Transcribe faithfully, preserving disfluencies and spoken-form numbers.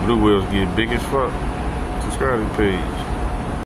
blue whales get big as fuck. Subscribe to the page.